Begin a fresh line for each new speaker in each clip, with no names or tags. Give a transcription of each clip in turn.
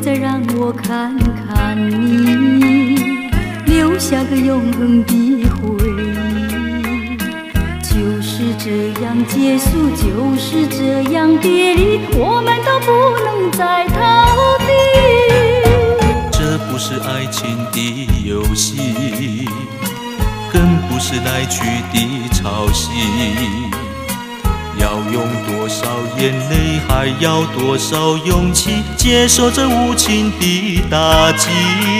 再让我看看你，留下个永恒的回忆。就是这样结束，就是这样别离，我们都不能再逃避。
这不是爱情的游戏，更不是来去的潮汐。要用多少眼泪，还要多少勇气，接受这无情的打击？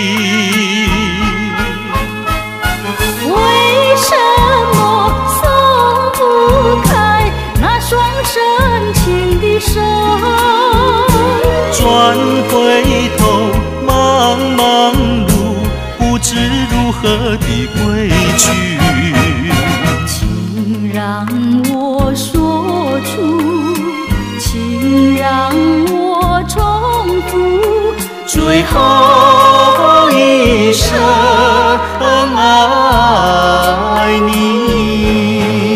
为什么松不开那双深情的手？
转回头，茫茫路，不知如何的归去。
请让我说出，请让我重复
最后一声爱你。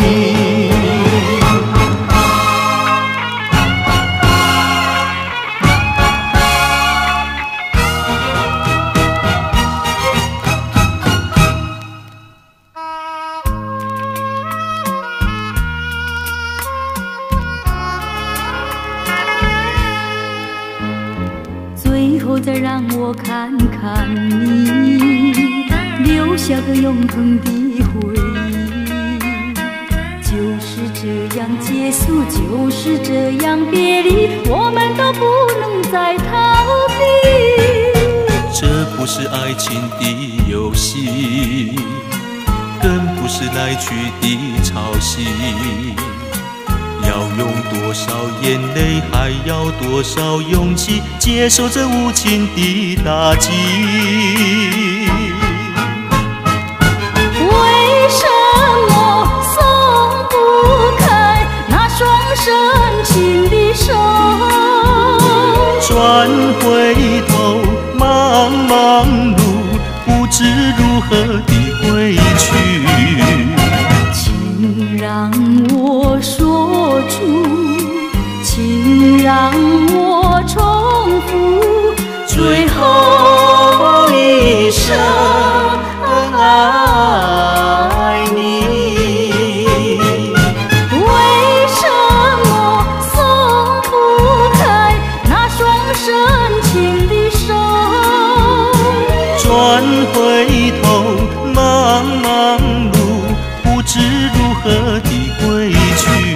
最后再让我看看你，留下个永恒的回忆。就是这样结束，就是这样别离，我们都不能再逃避。
这不是爱情的游戏，更不是来去的潮汐。要用多少眼泪，还要多少勇气，接受这无情的打击？
为什么松不开那双深情的手？
转回头，茫茫路，不知如何的归去。
请让我说出，请让我重复
最后一声爱你。
为什么松不开那双深情的手？
转回头，茫茫路，不知如何的归去。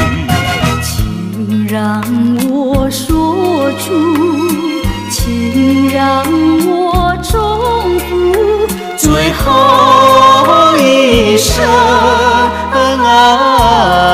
请让我说出，请让我重复
最后一声爱